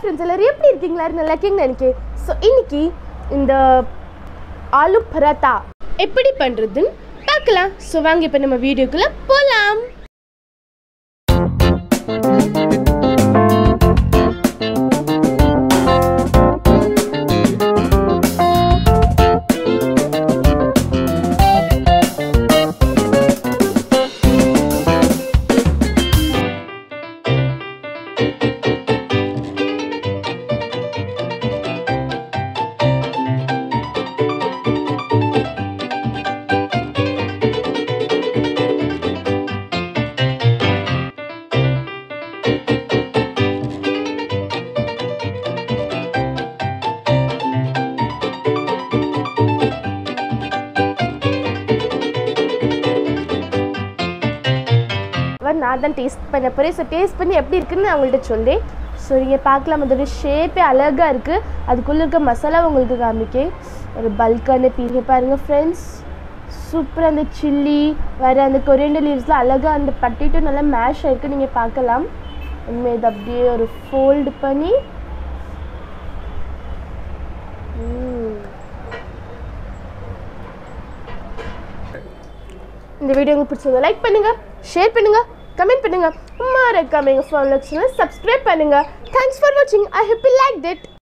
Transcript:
Friends எல்லாரும் எப்படி இருக்கீங்களா? நல்லா இருக்கீங்கன்னு நினைக்கிறேன். ஸோ இன்னைக்கு இந்த ஆலு பராத்தா எப்படி பண்ணுறதுன்னு பார்க்கலாம். ஸோ வாங்க இப்போ நம்ம வீடியோக்குள்ளே போகலாம். நான் தான் டேஸ்ட் பண்ண போகிறேன். ஸோ டேஸ்ட் பண்ணி எப்படி இருக்குன்னு நான் உங்கள்கிட்ட சொல்லேன். ஸோ நீங்கள் பார்க்கலாம், அதோட ஷேப்பே அழகாக இருக்குது. அதுக்குள்ளே இருக்க மசாலா உங்களுக்கு காமிக்கேன். ஒரு பல்கான பீஸ் பாருங்கள் ஃப்ரெண்ட்ஸ். சூப்பராக அந்த சில்லி வேறு அந்த கொரியண்டர் லீவ்ஸில் அழகாக அந்த பட்டிட்டு நல்லா மேஷ் ஆகிருக்கு. நீங்கள் பார்க்கலாம். இனிமேல் இது அப்படியே ஒரு ஃபோல்டு பண்ணி இந்த வீடியோ உங்களுக்கு பிடிச்சவங்க லைக் பண்ணுங்கள், ஷேர் பண்ணுங்கள், கமெண்ட் பண்ணுங்கள், மறக்காம எங்கள் ஃபோன் சப்ஸ்கிரைப் பண்ணுங்கள். தேங்க்ஸ் ஃபார் வாட்சிங். I hope you liked it.